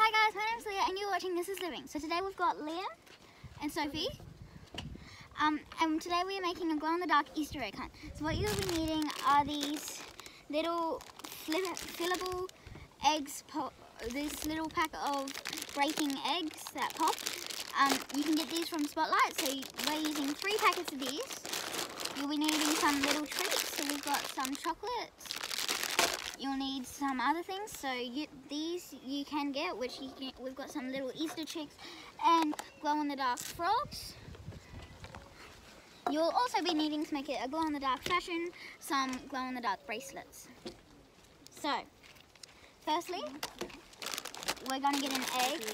Hi guys, my name's Leah and you're watching This Is Living. So today we've got Liam and Sophie. And today we are making a glow-in-the-dark Easter egg hunt. So what you'll be needing are these little fillable eggs, this little pack of breaking eggs that pop. You can get these from Spotlight, so we're using 3 packets of these. You'll be needing some little treats, so we've got some chocolates. You'll need some other things, so these you can get, we've got some little Easter chicks and glow-in-the-dark frogs. You'll also be needing to make it a glow-in-the-dark fashion, some glow-in-the-dark bracelets. So, firstly, we're going to get an egg.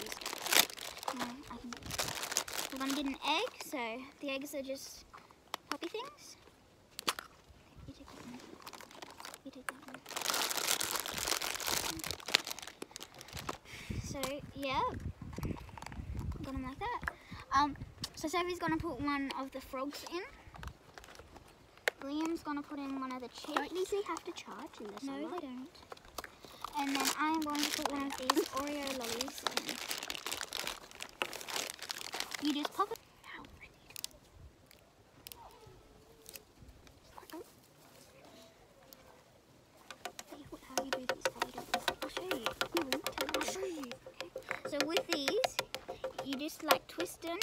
We're going to get an egg, so the eggs are just poppy things. You take that one. You take that one. So, yeah, got them like that. So Sophie's going to put one of the frogs in. Liam's going to put in one of the chips. Don't these have to charge in this? No, they don't. And then I am going to put one of these Oreo lollies in. You just pop it. How you do these? I'll show you. So with these, you just like twist them